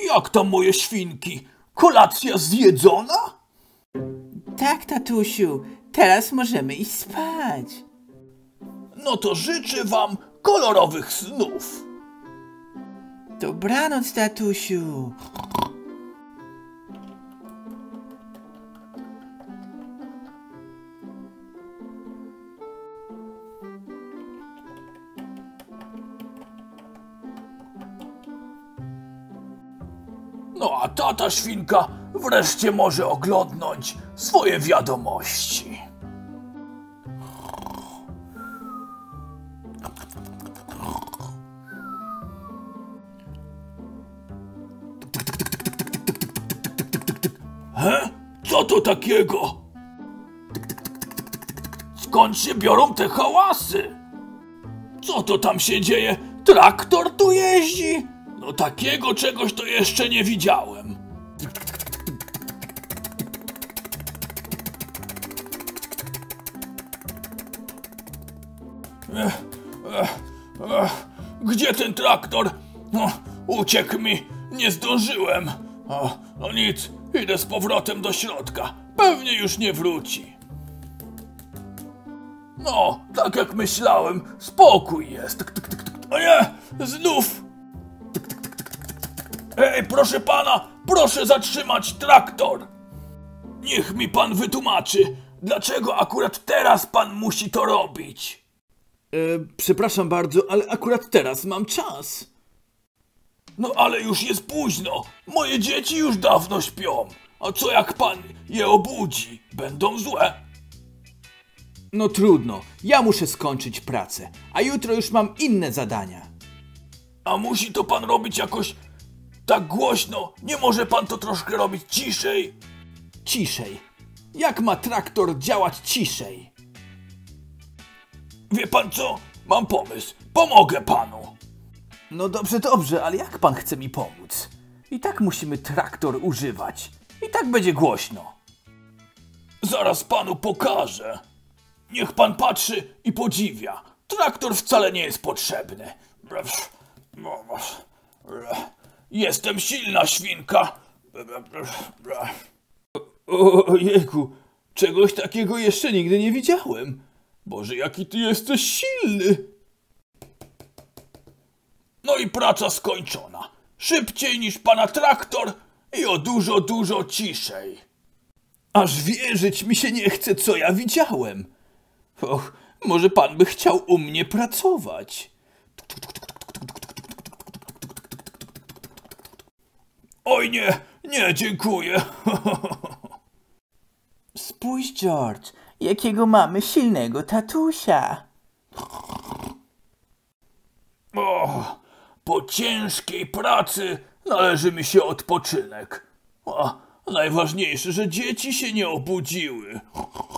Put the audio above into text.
Jak tam moje świnki? Kolacja zjedzona? Tak, tatusiu, teraz możemy iść spać. No to życzę wam kolorowych snów. Dobranoc, tatusiu. No a tata świnka wreszcie może oglądnąć swoje wiadomości. Co to takiego? Skąd się biorą te hałasy? Co to tam się dzieje? Traktor tu jeździ? No takiego czegoś to jeszcze nie widziałem. Gdzie ten traktor? Uciekł mi, nie zdążyłem. No nic, idę z powrotem do środka. Pewnie już nie wróci. No, tak jak myślałem, spokój jest. O nie, znów. Ej, proszę pana, proszę zatrzymać traktor. Niech mi pan wytłumaczy, dlaczego akurat teraz pan musi to robić. Przepraszam bardzo, ale akurat teraz mam czas. No ale już jest późno. Moje dzieci już dawno śpią. A co jak pan je obudzi? Będą złe. No trudno, ja muszę skończyć pracę, a jutro już mam inne zadania. A musi to pan robić jakoś tak głośno? Nie może pan to troszkę robić ciszej? Ciszej. Jak ma traktor działać ciszej? Wie pan co? Mam pomysł. Pomogę panu. No dobrze, ale jak pan chce mi pomóc? I tak musimy traktor używać. I tak będzie głośno. Zaraz panu pokażę. Niech pan patrzy i podziwia. Traktor wcale nie jest potrzebny. Jestem silna świnka. Ojejku, czegoś takiego jeszcze nigdy nie widziałem. Boże, jaki ty jesteś silny. No i praca skończona. Szybciej niż pana traktor i o dużo ciszej. Aż wierzyć mi się nie chce, co ja widziałem. Och, może pan by chciał u mnie pracować. Oj nie, dziękuję. Spójrz, George, jakiego mamy silnego tatusia. Po ciężkiej pracy należy mi się odpoczynek. A najważniejsze, że dzieci się nie obudziły.